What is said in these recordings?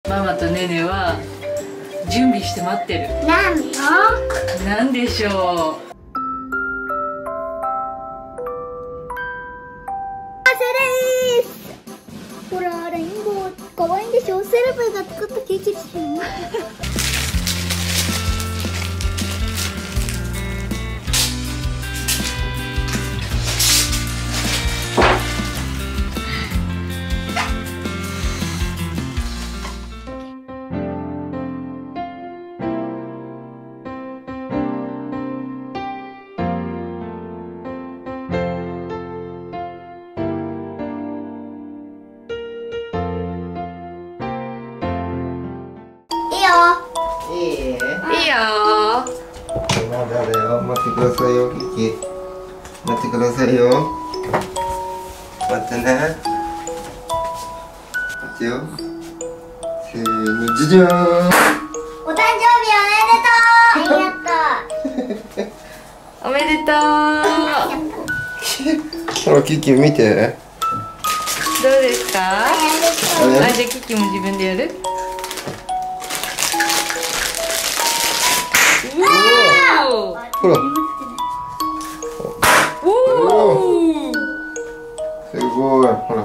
ママとネネは準備して待ってる。なんでしょう。 ほら、レインボー可愛いんでしょ。セレブが作ったケーキですよ。 いいよ。 まだだよ。待ってくださいよ、キキ。待ってくださいよ。待ってね。待ってよ。せーの、じゃじゃーん。 お誕生日おめでとう。ありがとう。 おめでとう。 ほら、キキ見て。 どうですか？ あじゃあキキも自分でやる？ ほら。 おお。 すごい。ほら。 おお、わ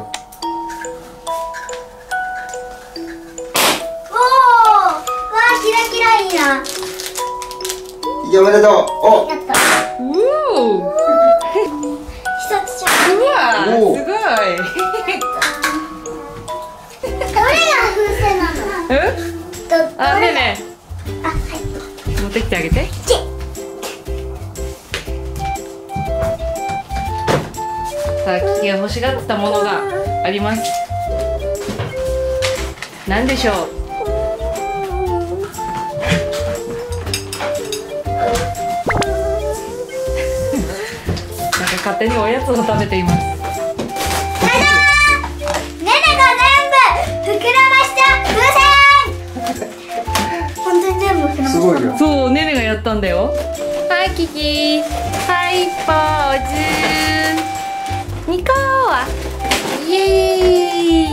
あ、キラキラいいな。 キキおめでとう。お。 やった。 おお。 一つちょうわ、すおごい。 どれが風船なの？ あ、ねえねあ、はい。 え、持ってきてあげて。さあ、キキが欲しがってたものがあります。なんでしょう。なんか勝手におやつを食べています。 ネネが全部膨らました風船。本当に全部膨らました。 すごいよ。 そう、ねねがやったんだよ。はい、キキ。はい、ポーズ。ニコー。イエーイ。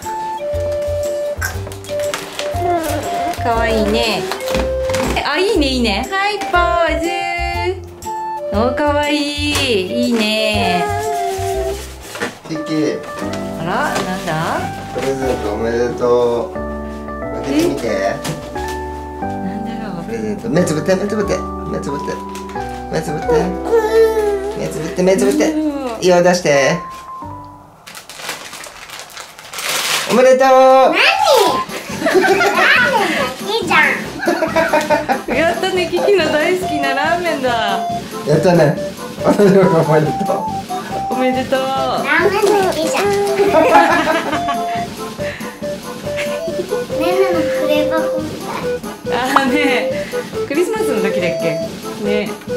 かわいいね。あ、いいね、いいね。はい、ポーズ。お、かわいい。いいね。 キキ、 あら、なんだ。 プレゼントおめでとう。開けてみて。 なんだろプレゼント。目つぶって、目つぶって、目つぶって。目つぶって。目つぶって、目つぶって。いいよ、出して。おめでとう。 いいじゃん。 う。やったね、キキの大好きなラーメンだ。 やったね。おめでとう。 おめでとう。 ラーメンのいいじゃん。ねねのクレーバーみたい。 あーね、クリスマスの時だっけね。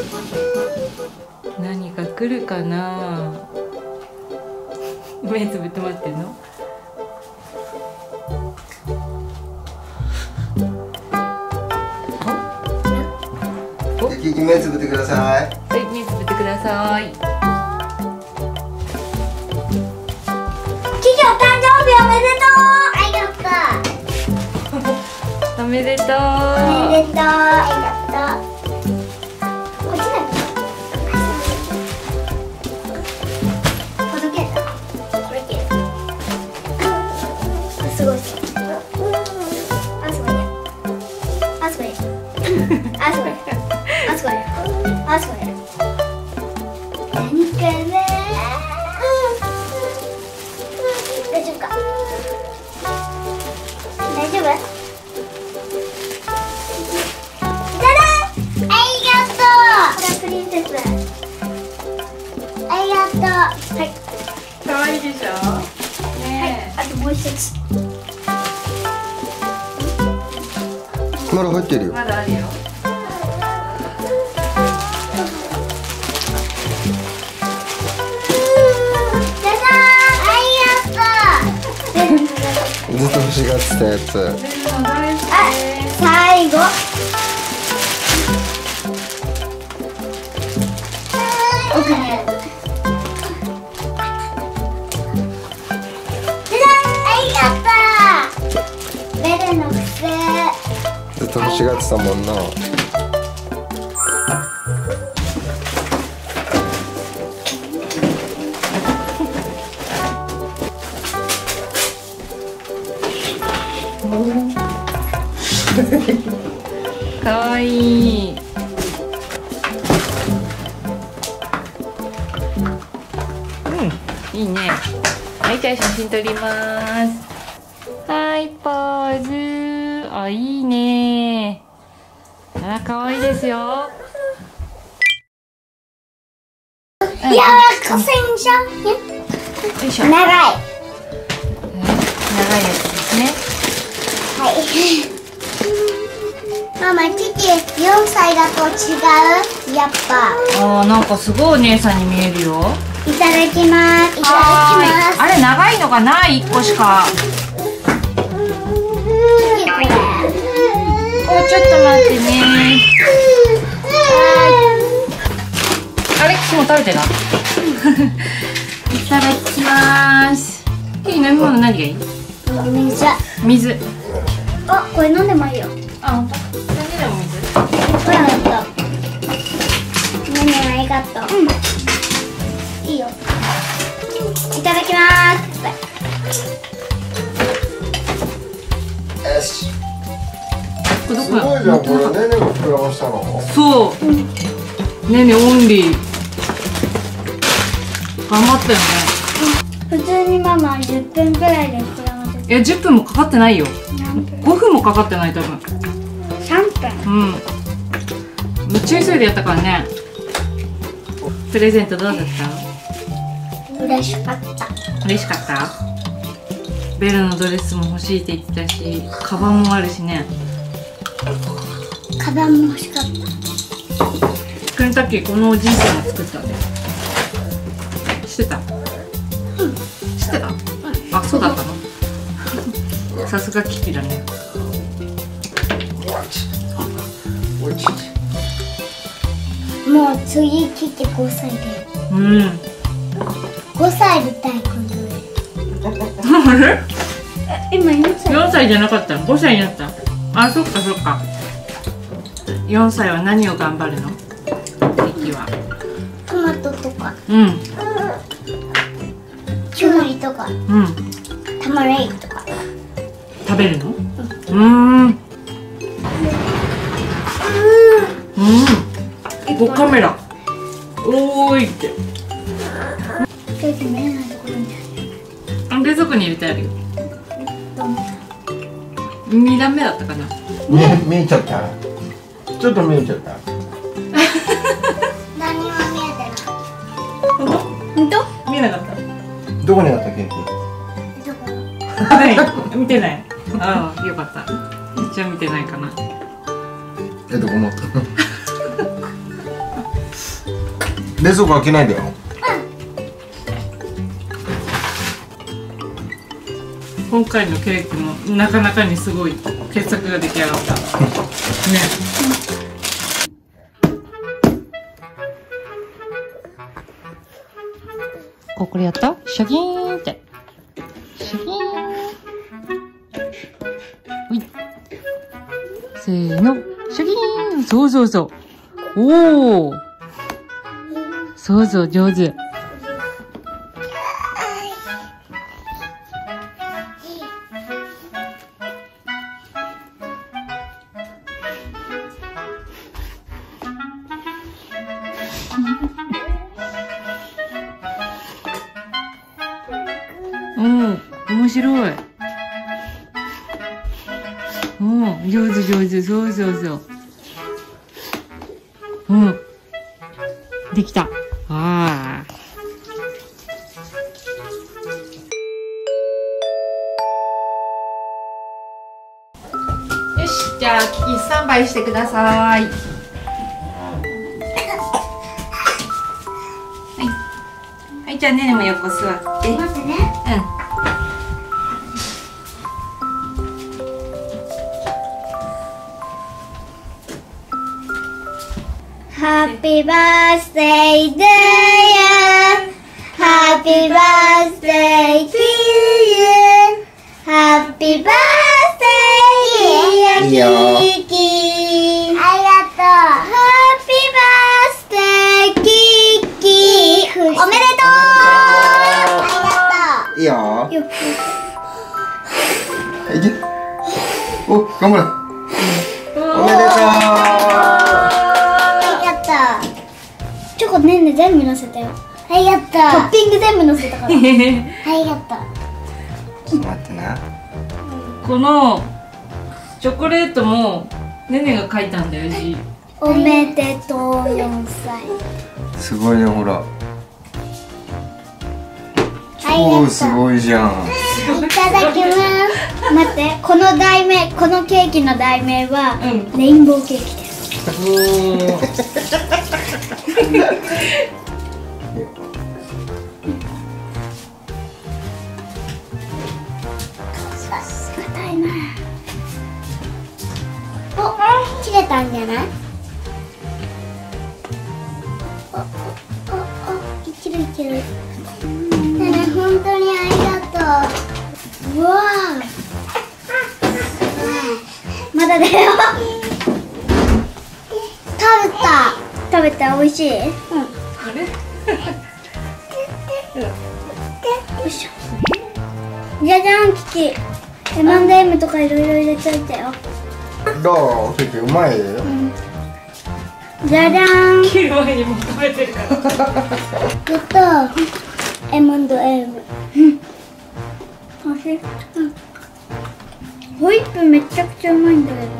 何か来るかな。目つぶって待ってんの。 キキ、目つぶってください。 はい、目つぶってください。 キキお誕生日おめでとう。ありがとう。 おめでとう。 おめでとう。ありがとう。こっちだよ。ほどけた。これけ。あ、すごい。あ、すごいね。あ、すごい。あ、すごい。あ、すごい。あ、すごい。何かな。大丈夫か。大丈夫。プリンセス。ありがとう。はい。 可愛いでしょ。ねあともう一つ。 まだ入ってるよ。 まだあるよ。 じゃじゃーん。ありがとう。 ずっと欲しがってたやつ。 あ、最後。奥にある。じゃじゃん。ありがとう。ベルのっと欲しがってたもんな。 かわいい。いいね。はい、じゃあ写真撮ります。はい、ポーズ。あ、いいね。あら、可愛いですよ。 いや、かせんじゃん。 よいしょ。 長い。 長いやつですね。 はい。ママ、父4歳だと違う。やっぱ。 あー、なんかすごいお姉さんに見えるよ。 いただきます。いただきます。 あれ長いのがない1個しか。 これ。 ちょっと待ってね。アレックスも食べてな。いただきます。飲み物何がいい？ 水。 水。 あ、これ飲んでもいいよ。 あ、本当。何でも水。 これあった。ねね、ありがとう。いいよ。いただきます。 よし。 これどすこや？ ごいじゃん、これねねが膨らましたの。 そう。ねねオンリー。頑張ったよね。 普通にママ10分くらいで膨らませて。 いや10分もかかってないよ。5分もかかってない多分。 3分。 うん。めっちゃ急いでやったからね。プレゼントどうだった？ 嬉しかった。 嬉しかった？ベルのドレスも欲しいって言ってたし、カバンもあるしね。 カバンも欲しかった。 ケンタッキーこのおじいさんが作ったんだよ。知ってた？知ってた？あ、そうだったの？さすがキキだね。 もう次来て5歳で。 うん。 5歳みたい今度。 あれ？ 今4歳。 4歳じゃなかったの？ 5歳になった。あ、そっかそっか。4歳は何を頑張るの？キキは。 トマトとか。 うん。 きゅうりとか。 うん。 玉ねぎとか。 食べるの？おカメラ。おーいって。 見えないところにあ、冷蔵庫に入れてあるよ。 ある。 2段目だったかな。 見えちゃった。ちょっと見えちゃった。 何も見えてない。 本当？見えなかった。 どこにあったケーキ？ どこ？ はい、見てない。ああ、よかった。一応見てないかな。 どこ持ったの？冷蔵庫開けないでよ。 今回のケーキもなかなかにすごい傑作が出来上がった。ね。これやった？シャキーンって。シャキーン。ほい。せーの。シャキーン。そうそうそう。おー。そうそう、上手。面白い。上手上手、そうそうそう。できた。ああ。よし、じゃあキキスタンバイしてください。はい、じゃあねねも横座って。 待ってね。Happy birthday to you. Happy birthday to you. Happy birthday, dear Kiki. いけ。お、頑張れ。おめでとやった。チョコねんね全部乗せたよ。はい、やった。トッピング全部乗せたから。はい、やった。 う。ちょっと待ってな。 このチョコレートもねねが書いたんだよ、字。 おめでとう4歳。 すごいね、ほら。 はい、 おー、すごいじゃん。 いただきます。待って、このケーキの題名は、レインボーケーキです。硬いな。お、切れたんじゃない？いけるいける。ねね、本当にありがとう。うわー。まだだよ。食べた。美味しい？うん。 あれ？ よいしょ。じゃじゃん、キキ。M&M とかいろいろ入れちゃったよ。 どう？結構うまいよ。 じゃじゃーん。 切る前にもう食べてるから。 やった。M&M。おいしい。ホイップめちゃくちゃうまいんだけど。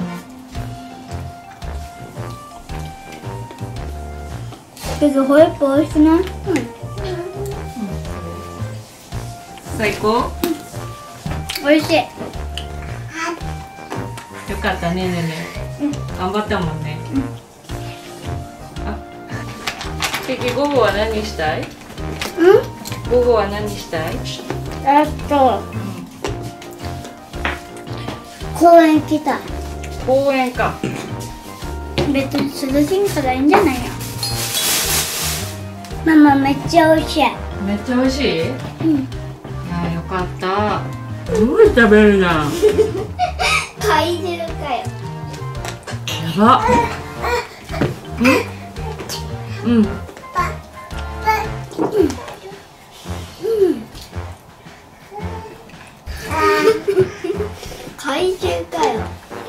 けどホイップ美味しくない？ 最高？ 美味しい。 よかったね、ねね。頑張ったもんね。あ、ケーキ午後は何したい？午後は何したい？ 公園来た。 公園か。 別に涼しいからいいんじゃないの？ママめっちゃ美味しい。 めっちゃ美味しい？ うん。 あ、よかった。すごい食べるな。 怪獣かよ。 やば。うん。うん。 怪獣かよ。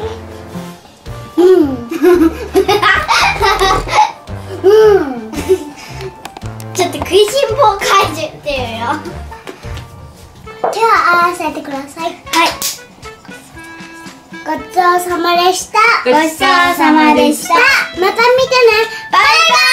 ちょっと食いしん坊怪獣っていうよ。手を合わせてください。はい。ごちそうさまでした。 ごちそうさまでした。 また見てね。バイバイ。